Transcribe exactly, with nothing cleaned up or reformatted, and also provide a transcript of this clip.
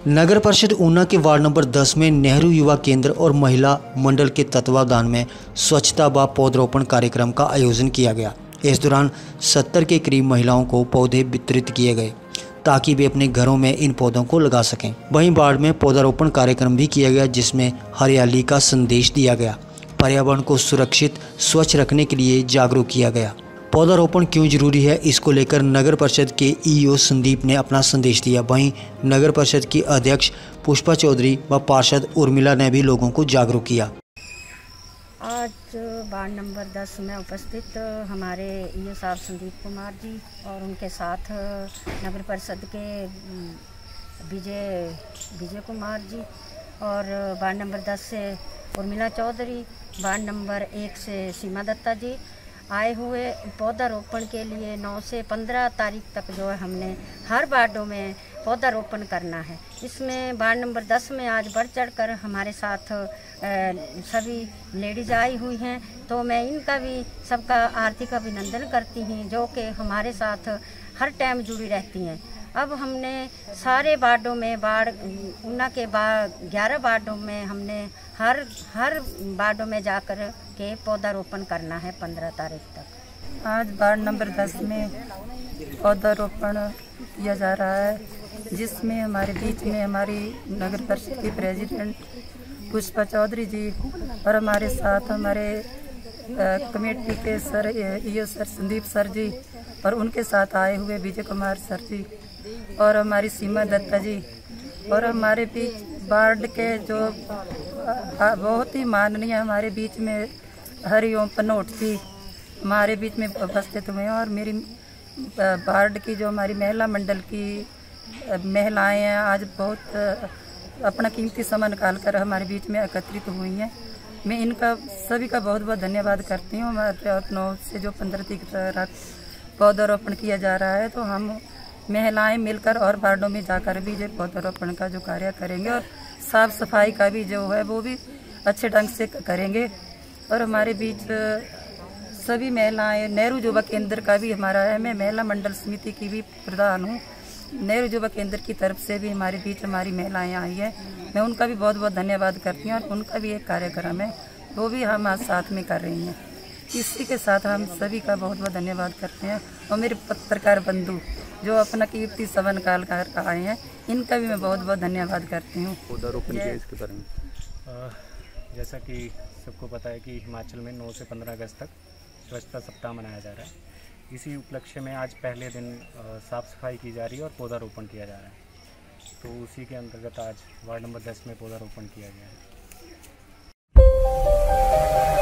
नगर परिषद ऊना के ward number दस में नेहरू युवा केंद्र और महिला मंडल के तत्वावधान में स्वच्छता व पौधरोपण कार्यक्रम का आयोजन किया गया। इस दौरान सत्तर के करीब महिलाओं को पौधे वितरित किए गए ताकि वे अपने घरों में इन पौधों को लगा सकें। वहीं वार्ड में पौधारोपण कार्यक्रम भी किया गया जिसमें हरियाली का संदेश दिया गया। पर्यावरण को सुरक्षित स्वच्छ रखने के लिए जागरूक किया गया। पौधारोपण क्यों जरूरी है, इसको लेकर नगर परिषद के ईओ संदीप ने अपना संदेश दिया। वहीं नगर परिषद की अध्यक्ष पुष्पा चौधरी व पार्षद उर्मिला ने भी लोगों को जागरूक किया। आज वार्ड नंबर दस में उपस्थित हमारे ईओ साहब संदीप कुमार जी और उनके साथ नगर परिषद के विजय विजय कुमार जी और वार्ड नंबर दस से उर्मिला चौधरी, वार्ड नंबर एक से सीमा दत्ता जी आए हुए पौधारोपण के लिए नौ से पंद्रह तारीख तक जो है हमने हर वार्डों में पौधारोपण करना है। इसमें वार्ड नंबर दस में आज बढ़ चढ़ कर हमारे साथ सभी लेडीज़ आई हुई हैं, तो मैं इनका भी सबका हार्दिक अभिनंदन करती हूँ जो कि हमारे साथ हर टाइम जुड़ी रहती हैं। अब हमने सारे वार्डों में वार्ड ऊना के ग्यारह वार्डों में हमने हर हर वार्डों में जाकर के पौधारोपण करना है पंद्रह तारीख तक। आज वार्ड नंबर दस में पौधारोपण किया जा रहा है, जिसमें हमारे बीच में हमारी नगर परिषद की प्रेसिडेंट पुष्पा चौधरी जी और हमारे साथ हमारे कमेटी के sir EO sir Sandeep sir ji और उनके साथ आए हुए विजय कुमार सर जी और हमारी सीमा दत्ता जी और हमारे बीच वार्ड के जो बहुत ही माननीय हमारे बीच में हरिओम पनोट जी हमारे बीच में उपस्थित हुए हैं। और मेरी वार्ड की जो हमारी महिला मंडल की महिलाएं हैं आज बहुत अपना कीमती समय निकाल कर हमारे बीच में एकत्रित हुई हैं। मैं इनका सभी का बहुत बहुत धन्यवाद करती हूँ। हमारे नौ से जो पंद्रह तक पौधारोपण किया जा रहा है, तो हम महिलाएं मिलकर और वार्डों में जाकर भी जो पौधारोपण का जो कार्य करेंगे और साफ सफाई का भी जो है वो भी अच्छे ढंग से करेंगे। और हमारे बीच सभी महिलाएं, नेहरू युवा केंद्र का भी हमारा है, मैं महिला मंडल समिति की भी प्रधान हूँ। नेहरू युवा केंद्र की तरफ से भी हमारे बीच हमारी महिलाएं आई हैं, मैं उनका भी बहुत बहुत धन्यवाद करती हूँ। और उनका भी एक कार्यक्रम है वो भी हम आज साथ में कर रही हैं। इसी के साथ हम सभी का बहुत बहुत धन्यवाद करते हैं। और मेरे पत्रकार बंधु जो अपना कीर्ति समय निकाल कर आए हैं, इनका भी मैं बहुत बहुत धन्यवाद करती हूँ। पौधारोपण किया इसके बारे में जैसा कि सबको पता है कि हिमाचल में नौ से पंद्रह अगस्त तक स्वच्छता सप्ताह मनाया जा रहा है। इसी उपलक्ष्य में आज पहले दिन साफ़ सफाई की जा रही है और पौधारोपण किया जा रहा है, तो उसी के अंतर्गत आज वार्ड नंबर दस में पौधारोपण किया गया है।